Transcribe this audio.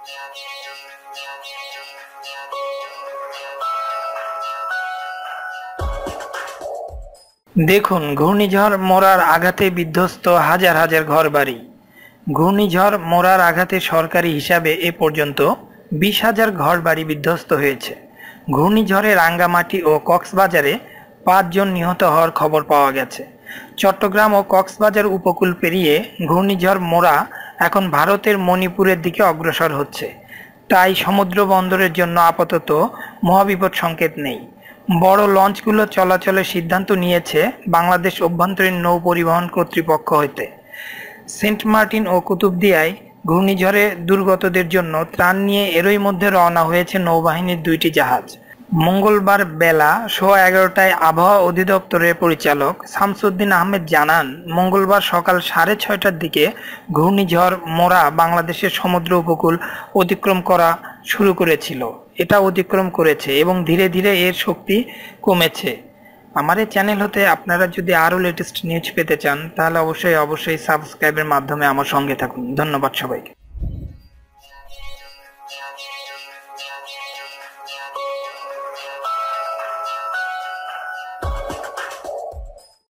দেখুন, ঘূর্ণিঝড় মোরার আঘাতে বিধ্বস্ত হাজার হাজার ঘরবাড়ি। ঘূর্ণিঝড় মোরার আঘাতে সরকারি হিসাবে এ পর্যন্ত 20,000 ঘরবাড়ি বিধ্বস্ত হয়েছে। ঘূর্ণিঝড়ে রাঙ্গামাটি ও কক্সবাজারে 5 জন নিহত হওয়ার খবর পাওয়া গেছে। চট্টগ্রাম ও কক্সবাজার উপকূল পেরিয়ে ঘূর্ণিঝড় মোরা এখন ভারতের মণিপুরের দিকে অগ্রসর হচ্ছে। তাই সমুদ্র বন্দরের জন্য আপাতত মহাবিপদ সংকেত নেই। বড় লঞ্চগুলো চলাচলের সিদ্ধান্ত নিয়েছে বাংলাদেশ অভ্যন্তরীণ নৌ পরিবহন কর্তৃপক্ষ হইতে। সেন্ট মার্টিন ও কুতুবদিয়ায় ঘূর্ণিঝড়ে দুর্গতদের জন্য ত্রাণ নিয়ে এরই মধ্যে রওনা হয়েছে নৌবাহিনীর 2টি জাহাজ। মঙ্গলবার বেলা 11:15টায় আবহাওয়া অধিদপ্তরের পরিচালক শামসুদ্দিন আহমেদ জানান, মঙ্গলবার সকাল 6:30টার দিকে ঘূর্ণিঝড় মোরা বাংলাদেশের সমুদ্র উপকূল অতিক্রম করা শুরু করেছিল। এটা অতিক্রম করেছে এবং ধীরে ধীরে এর শক্তি কমেছে। আমার এই চ্যানেল হতে আপনারা যদি আরও লেটেস্ট নিউজ পেতে চান তাহলে অবশ্যই সাবস্ক্রাইবের মাধ্যমে আমার সঙ্গে থাকুন। ধন্যবাদ সবাইকে।